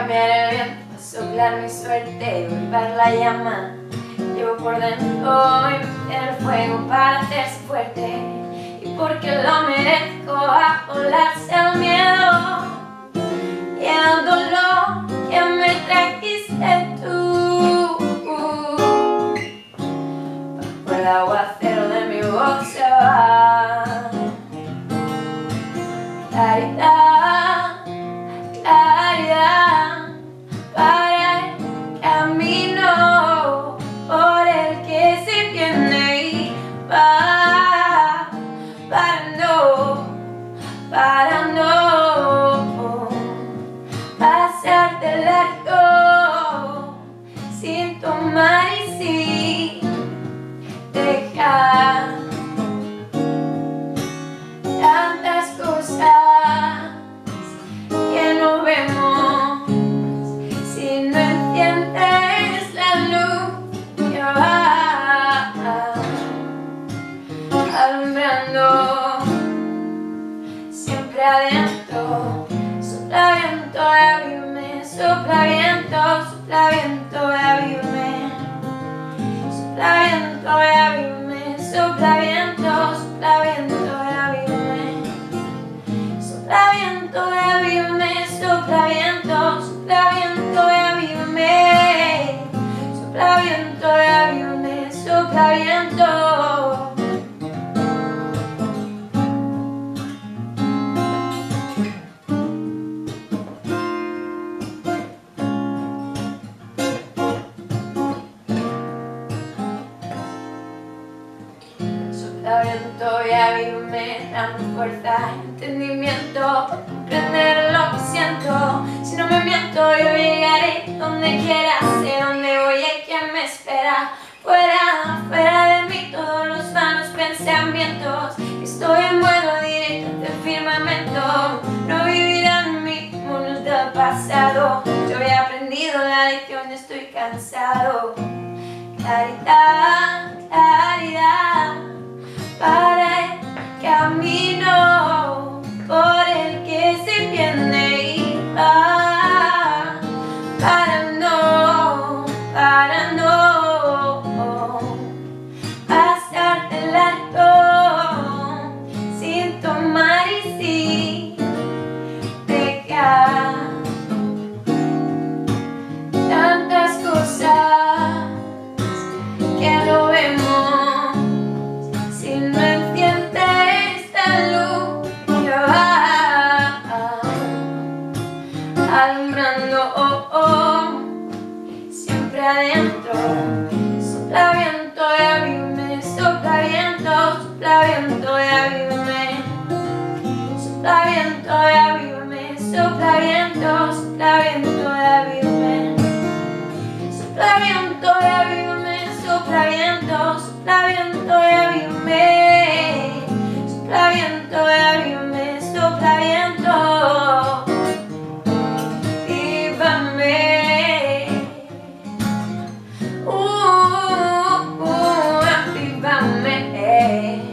cambiar el viento, a soplar mi suerte, volver la llama. Llevo por dentro el fuego para hacerse fuerte, y porque lo merezco, a volarse el miedo y el dolor que me trajiste tú. Bajo el aguacero de mi voz se va claridad, claridad para el camino por el que se viene y va, para no pasar de largo sin tomar y sin dejar tantas cosas que no vemos si no enciendes la luz que va alumbrando siempre adentro. Sopla viento y abrirme, sopla viento y abrirme, sopla viento y abrirme, sopla viento y abrirme, sopla viento y abrirme, sopla viento y abrirme, sopla viento y abrirme, sopla viento. Sopla viento y abrirme, dame fuerza, entendimiento, comprender lo que siento. Si no me miento, yo llegaré donde quiera, sé dónde voy y quién me espera. Fuera, fuera de mí todos los vanos pensamientos, estoy en vuelo directo ante el firmamento. No vivirán mis monos del pasado, yo he aprendido la lección, estoy cansado. Claridad, claridad para el camino por el que se viene y va, para no pasar de largo sin tomar y sin dejar tantas cosas que no vemos si no enciendes esta luz que va alumbrando siempre adentro. Sopla viento y abrirme, sopla viento y abrirme, sopla viento y abrirme, sopla viento y abrirme, sopla viento y abrirme, sopla viento y abrirme, sopla viento y abrirme, sopla viento. Avívame, avívame.